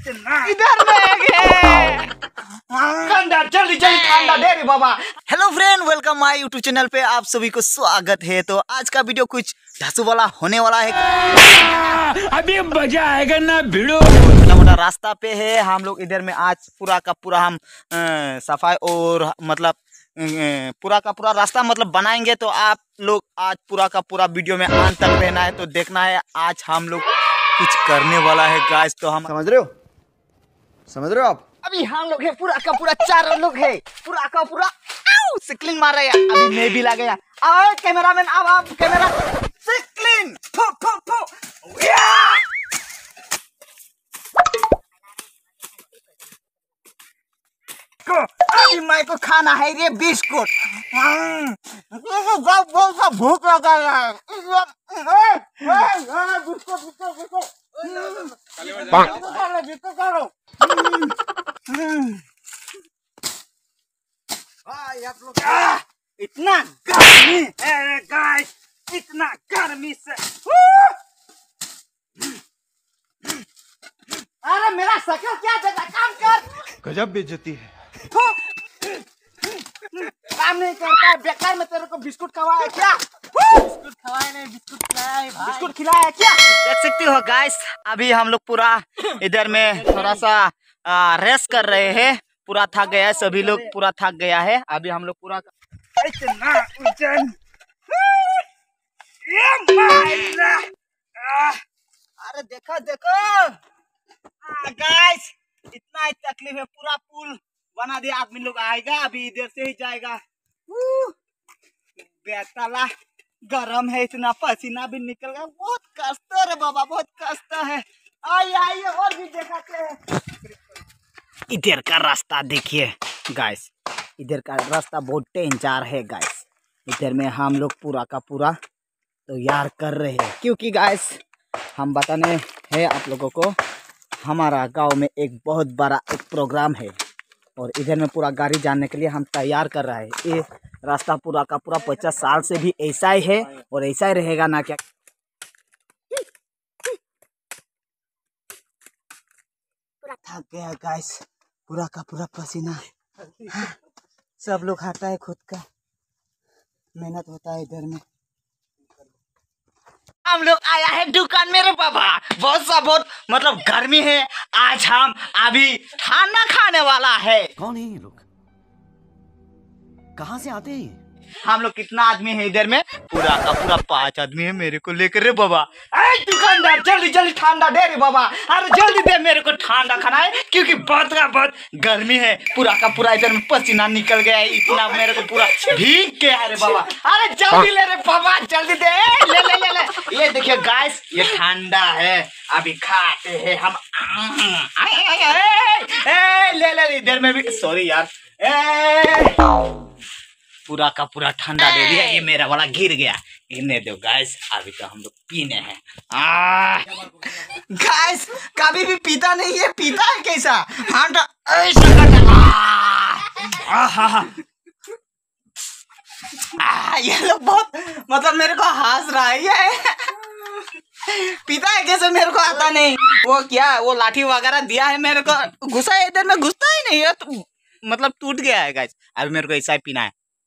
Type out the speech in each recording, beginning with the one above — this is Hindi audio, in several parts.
इधर में ठंडा जल्दी जल्दी ठंडा दे रे बाबा। Hello friend, welcome my YouTube channel पे आप सभी को स्वागत है। तो आज का वीडियो कुछ ढासू वाला होने वाला है। अभी मजा आएगा ना भिड़ो। छोटा मोटा रास्ता पे है हम लोग। इधर में आज पूरा का पूरा हम सफाई और मतलब पूरा का पूरा रास्ता मतलब बनाएंगे। तो आप लोग आज पूरा का पूरा वीडियो में अंत तक रहना है, तो देखना है आज हम लोग कुछ करने वाला है गाइस। तो हम समझ रहे हो आप? अभी हम लोग है पूरा का पूरा चारों लोग है पूरा का पूरा सिकलिंग मार रहे हैं। अभी मैं भी लग गया। अब कैमरामैन अब आप कैमरा सिकलिंग फो फो फो या को अभी मैं को खाना है ये बिस्कुट। बहुत सा भूख लगा है। बिस्कुट इतना गर्मी है गाइस, इतना गर्मी से अरे मेरा शक्ल क्या देता, काम कर। गजब बेइज्जती है। काम नहीं करता है, बेकार में तेरे को बिस्कुट खवाया क्या? बिस्कुट खवाया नहीं, बिस्कुट खिलाया है भाई। बिस्कुट खिलाया क्या? देख सकते हो गाइस, अभी हम लोग पूरा इधर में थोड़ा सा रेस्ट कर रहे हैं। पूरा थक गया है, सभी लोग पूरा थक गया है। अभी हम लोग पूरा इतना वजन अरे देखो देखो गाइस, इतना ही तकलीफ है। पूरा पुल बना दिया, आदमी लोग आएगा अभी इधर से ही जाएगा। बेताला गरम है, इतना पसीना भी निकल गया। बहुत कष्ट है रे बाबा, बहुत कष्ट है। आइए आइए और भी दिखाते हैं। इधर का रास्ता देखिए गाइस, इधर का रास्ता बहुत डेंजर है गाइस। इधर में हम लोग पूरा का पूरा तैयार कर रहे हैं, क्योंकि गाइस हम बताने हैं आप लोगों को, हमारा गांव में एक बहुत बड़ा एक प्रोग्राम है और इधर में पूरा गाड़ी जाने के लिए हम तैयार कर रहे हैं। ये रास्ता पूरा का पूरा 50 साल से भी ऐसा ही है और ऐसा ही रहेगा ना क्या। पूरा थक गया गाइस, पूरा का पूरा पसीना सब लोग खाता है, खुद का मेहनत होता है इधर में। हम लोग आया है दुकान मेरे पापा, बहुत मतलब गर्मी है। आज हम अभी खाना खाने वाला है। कौन है ये लोग, कहाँ से आते हैं? हम लोग कितना आदमी है इधर में? पूरा का पूरा 5 आदमी है मेरे को लेकर रे बाबा। अरे दुकानदार जल्दी जल्दी ठंडा दे रे बाबा। अरे जल्दी दे, मेरे को ठंडा खाना है क्योंकि बहुत गर्मी है। पूरा का पूरा इधर में पसीना निकल गया है, इतना मेरे को पूरा भीग गया है रे बाबा। अरे जल्दी ले रे बाबा, जल्दी दे। ले ले ले ले, ये देखिए गाइस, ये ठंडा है, अभी खाते हैं हम। ले ले, इधर में भी सॉरी यार। पूरा का पूरा ठंडा दे दिया, ये मेरा वाला गिर गया। इन्हें दो गाइस, अभी तो हम लोग पीने हैं। गाइस कभी भी पीता नहीं है, पीता है कैसा? ठंडा ऐसा ये लोग बहुत मतलब मेरे को हंस रहा है। ये पीता है कैसे, मेरे को आता नहीं। वो क्या वो लाठी वगैरह दिया है मेरे को, घुसा है इधर में, घुसता ही नहीं है तो मतलब टूट गया है गाइस। अभी मेरे को ऐसा ही पीना है।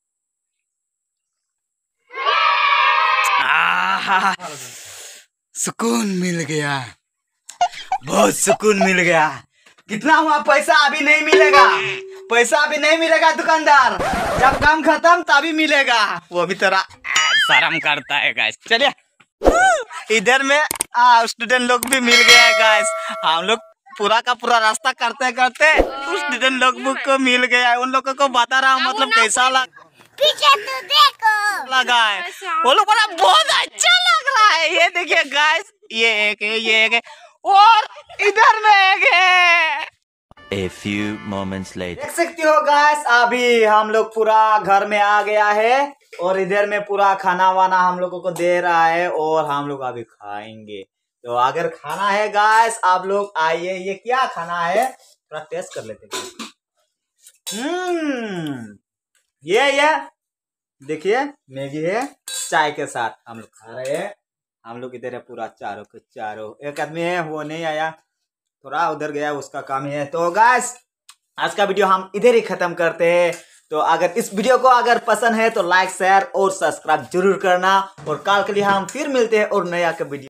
सुकून मिल गया, बहुत सुकून मिल गया। कितना हुआ पैसा? अभी नहीं मिलेगा, पैसा अभी नहीं मिलेगा दुकानदार, जब काम खत्म तभी मिलेगा। वो भी थोड़ा शर्म करता है गाइस। चलिए, इधर में स्टूडेंट लोग भी मिल गया है गाइस। हम लोग पूरा का पूरा रास्ता करते करते स्टूडेंट लोग को मिल गया है। उन लोगों को बता रहा हूँ मतलब कैसा पीछे तो देखो लगा है। वो लोग बोला बहुत अच्छा लग रहा है। ये देखिए गाइस, ये एक है, ये एक है और इधर में एक है। A few moments later. देख सकते हो गाइस, अभी हम लोग पूरा घर में आ गया है और इधर में पूरा खाना वाना हम लोगों को दे रहा है और हम लोग अभी खाएंगे। तो अगर खाना है गाइस, आप लोग आइए। ये क्या खाना है थोड़ा टेस्ट कर लेते हैं। ये देखिए मैगी है, चाय के साथ हम लोग खा रहे हैं। हम लोग इधर है पूरा चारों के चारों। एक आदमी है वो नहीं आया, थोड़ा उधर गया, उसका काम ही है। तो गाइस आज का वीडियो हम इधर ही खत्म करते हैं। तो अगर इस वीडियो को अगर पसंद है तो लाइक शेयर और सब्सक्राइब जरूर करना, और कल के लिए हम फिर मिलते हैं और नया वीडियो।